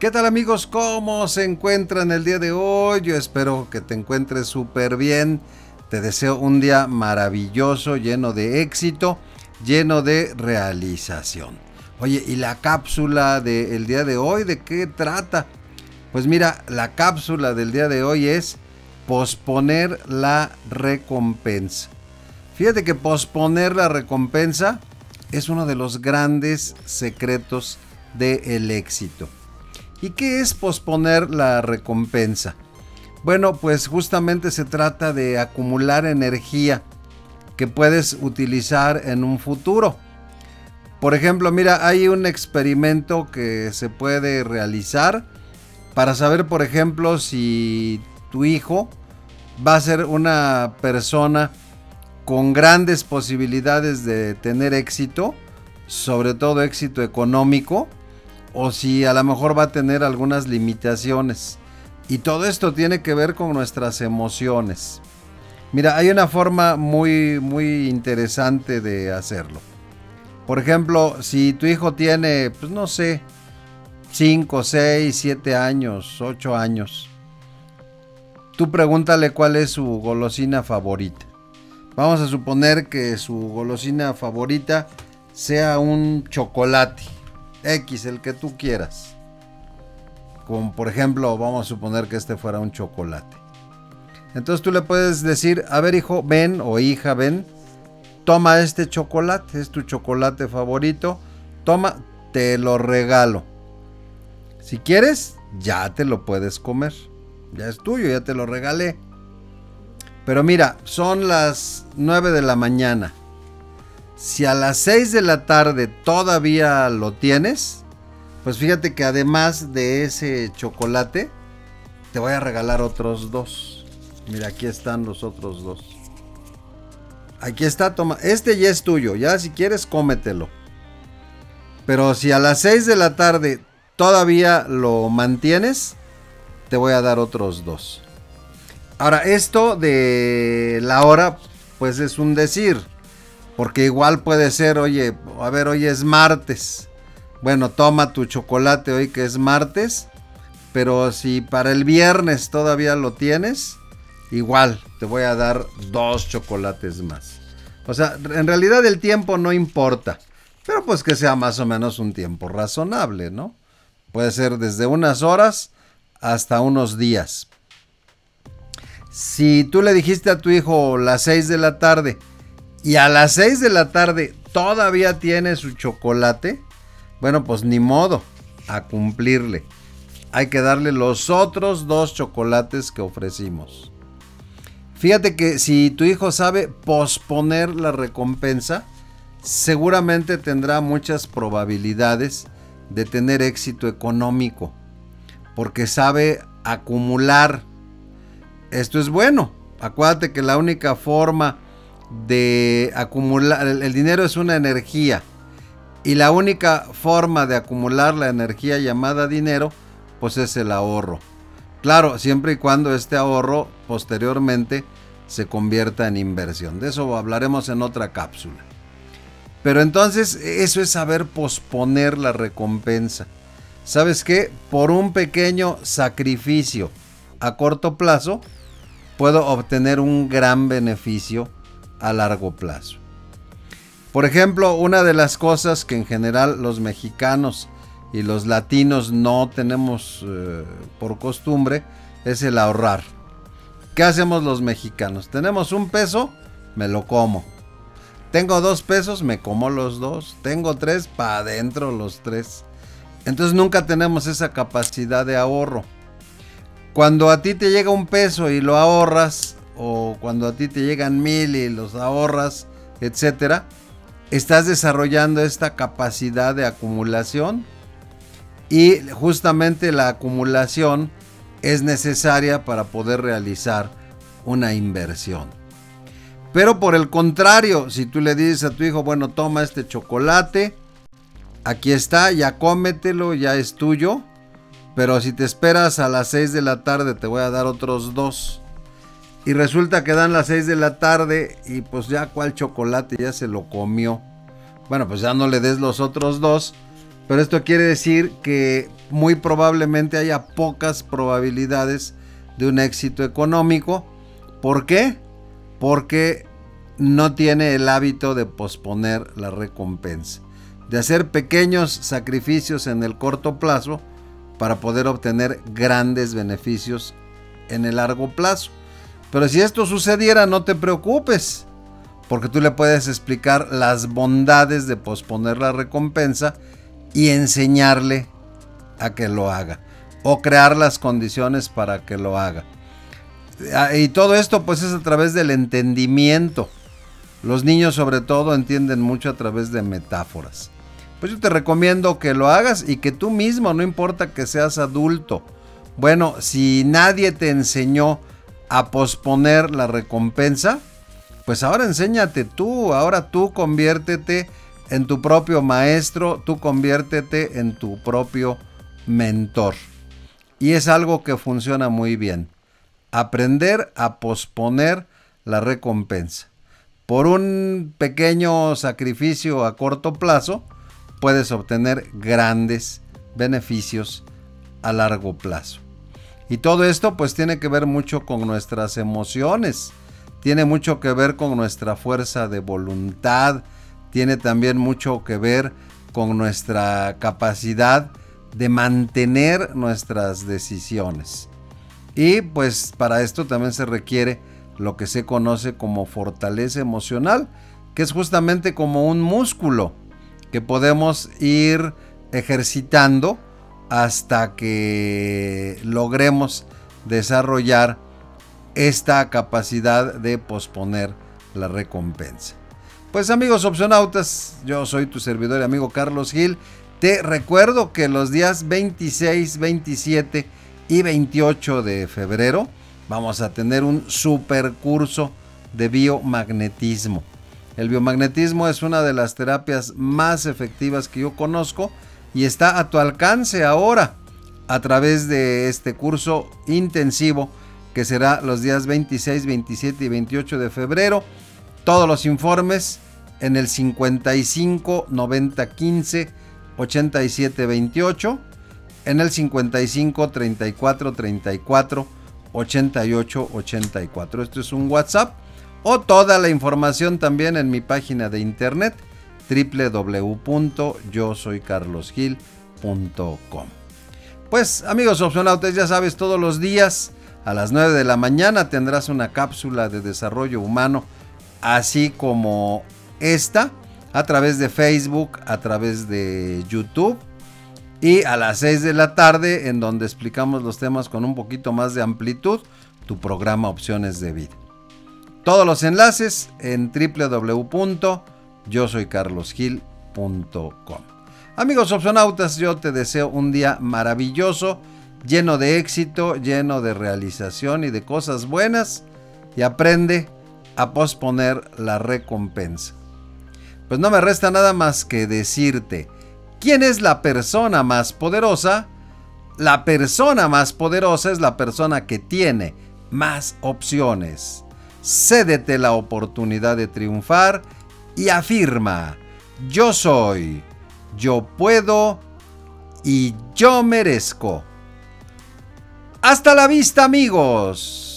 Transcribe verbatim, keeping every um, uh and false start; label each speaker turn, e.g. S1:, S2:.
S1: ¿Qué tal amigos? ¿Cómo se encuentran el día de hoy? Yo espero que te encuentres súper bien. Te deseo un día maravilloso, lleno de éxito, lleno de realización. Oye, ¿y la cápsula del día de hoy de qué trata? Pues mira, la cápsula del día de hoy es posponer la recompensa. Fíjate que posponer la recompensa es uno de los grandes secretos del éxito. ¿Y qué es posponer la recompensa? Bueno, pues justamente se trata de acumular energía que puedes utilizar en un futuro. Por ejemplo, mira, hay un experimento que se puede realizar para saber, por ejemplo, si tu hijo va a ser una persona con grandes posibilidades de tener éxito, sobre todo éxito económico, o si a lo mejor va a tener algunas limitaciones. Y todo esto tiene que ver con nuestras emociones. Mira, hay una forma muy, muy interesante de hacerlo. Por ejemplo, si tu hijo tiene, pues no sé, cinco, seis, siete años, ocho años, tú pregúntale cuál es su golosina favorita. Vamos a suponer que su golosina favorita sea un chocolate X, el que tú quieras. Como por ejemplo, vamos a suponer que este fuera un chocolate. Entonces tú le puedes decir, a ver hijo, ven, o hija, ven, toma este chocolate, es tu chocolate favorito, toma, te lo regalo. Si quieres, ya te lo puedes comer. Ya es tuyo, ya te lo regalé. Pero mira, son las nueve de la mañana. Si a las seis de la tarde todavía lo tienes, pues fíjate que además de ese chocolate, te voy a regalar otros dos. Mira, aquí están los otros dos. Aquí está, toma. Este ya es tuyo, ya si quieres cómetelo. Pero si a las seis de la tarde todavía lo mantienes, te voy a dar otros dos. Ahora, esto de la hora, pues es un decir. Porque igual puede ser, oye, a ver, hoy es martes. Bueno, toma tu chocolate hoy que es martes. Pero si para el viernes todavía lo tienes, igual te voy a dar dos chocolates más. O sea, en realidad el tiempo no importa. Pero pues que sea más o menos un tiempo razonable, ¿no? Puede ser desde unas horas hasta unos días. Si tú le dijiste a tu hijo las seis de la tarde y a las seis de la tarde todavía tiene su chocolate, bueno, pues ni modo, a cumplirle. Hay que darle los otros dos chocolates que ofrecimos. Fíjate que si tu hijo sabe posponer la recompensa, seguramente tendrá muchas probabilidades de tener éxito económico, porque sabe acumular. Esto es bueno. Acuérdate que la única forma de acumular, el, el dinero es una energía, y la única forma de acumular la energía llamada dinero, pues es el ahorro. Claro, siempre y cuando este ahorro posteriormente se convierta en inversión. De eso hablaremos en otra cápsula. Pero entonces eso es saber posponer la recompensa. ¿Sabes qué? Por un pequeño sacrificio a corto plazo, puedo obtener un gran beneficio a largo plazo. Por ejemplo, una de las cosas que en general los mexicanos y los latinos no tenemos eh, por costumbre es el ahorrar. ¿Qué hacemos los mexicanos? Tenemos un peso, me lo como. Tengo dos pesos, me como los dos. Tengo tres, para adentro los tres. Entonces nunca tenemos esa capacidad de ahorro. Cuando a ti te llega un peso y lo ahorras, o cuando a ti te llegan mil y los ahorras, etcétera, estás desarrollando esta capacidad de acumulación, y justamente la acumulación es necesaria para poder realizar una inversión. Pero por el contrario, si tú le dices a tu hijo, bueno, toma este chocolate, aquí está, ya cómetelo, ya es tuyo. Pero si te esperas a las seis de la tarde te voy a dar otros dos. Y resulta que dan las seis de la tarde y pues ya cuál chocolate, ya se lo comió. Bueno, pues ya no le des los otros dos. Pero esto quiere decir que muy probablemente haya pocas probabilidades de un éxito económico. ¿Por qué? Porque no tiene el hábito de posponer la recompensa, de hacer pequeños sacrificios en el corto plazo para poder obtener grandes beneficios en el largo plazo. Pero si esto sucediera, no te preocupes, porque tú le puedes explicar las bondades de posponer la recompensa y enseñarle a que lo haga, o crear las condiciones para que lo haga. Y todo esto pues es a través del entendimiento. Los niños sobre todo entienden mucho a través de metáforas. Pues yo te recomiendo que lo hagas y que tú mismo, no importa que seas adulto. Bueno, si nadie te enseñó a posponer la recompensa, pues ahora enséñate tú, ahora tú conviértete en tu propio maestro, tú conviértete en tu propio mentor. Y es algo que funciona muy bien. Aprender a posponer la recompensa. Por un pequeño sacrificio a corto plazo, puedes obtener grandes beneficios a largo plazo. Y todo esto pues tiene que ver mucho con nuestras emociones, tiene mucho que ver con nuestra fuerza de voluntad, tiene también mucho que ver con nuestra capacidad de mantener nuestras decisiones. Y pues para esto también se requiere lo que se conoce como fortaleza emocional, que es justamente como un músculo que podemos ir ejercitando hasta que logremos desarrollar esta capacidad de posponer la recompensa. Pues amigos opcionautas, yo soy tu servidor y amigo Carlos Gil. Te recuerdo que los días veintiséis, veintisiete y veintiocho de febrero vamos a tener un super curso de biomagnetismo. El biomagnetismo es una de las terapias más efectivas que yo conozco y está a tu alcance ahora a través de este curso intensivo que será los días veintiséis, veintisiete y veintiocho de febrero. Todos los informes en el cincuenta y cinco, noventa, quince, ochenta y siete, veintiocho, en el cincuenta y cinco, treinta y cuatro, treinta y cuatro, ochenta y ocho, ochenta y cuatro. Esto es un WhatsApp, o toda la información también en mi página de internet doble u doble u doble u punto yo soy carlos gil punto com. Pues amigos opcionautas, ya sabes, todos los días a las nueve de la mañana tendrás una cápsula de desarrollo humano, así como esta, a través de Facebook, a través de YouTube, y a las seis de la tarde, en donde explicamos los temas con un poquito más de amplitud, tu programa Opciones de Vida. Todos los enlaces en doble u doble u doble u punto yo soy carlos gil punto com. Amigos opcionautas, yo te deseo un día maravilloso, lleno de éxito, lleno de realización y de cosas buenas, y aprende a posponer la recompensa. Pues no me resta nada más que decirte, ¿quién es la persona más poderosa? La persona más poderosa es la persona que tiene más opciones. Cédete la oportunidad de triunfar y afirma: yo soy, yo puedo y yo merezco. Hasta la vista, amigos.